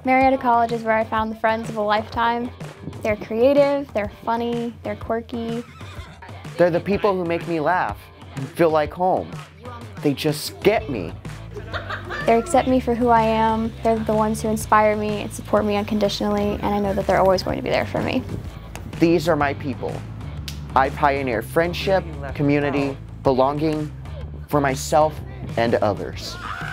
Marietta College is where I found the friends of a lifetime. They're creative, they're funny, they're quirky. They're the people who make me laugh and feel like home. They just get me. They accept me for who I am. They're the ones who inspire me and support me unconditionally, and I know that they're always going to be there for me. These are my people. I pioneer friendship, community, belonging for myself and others.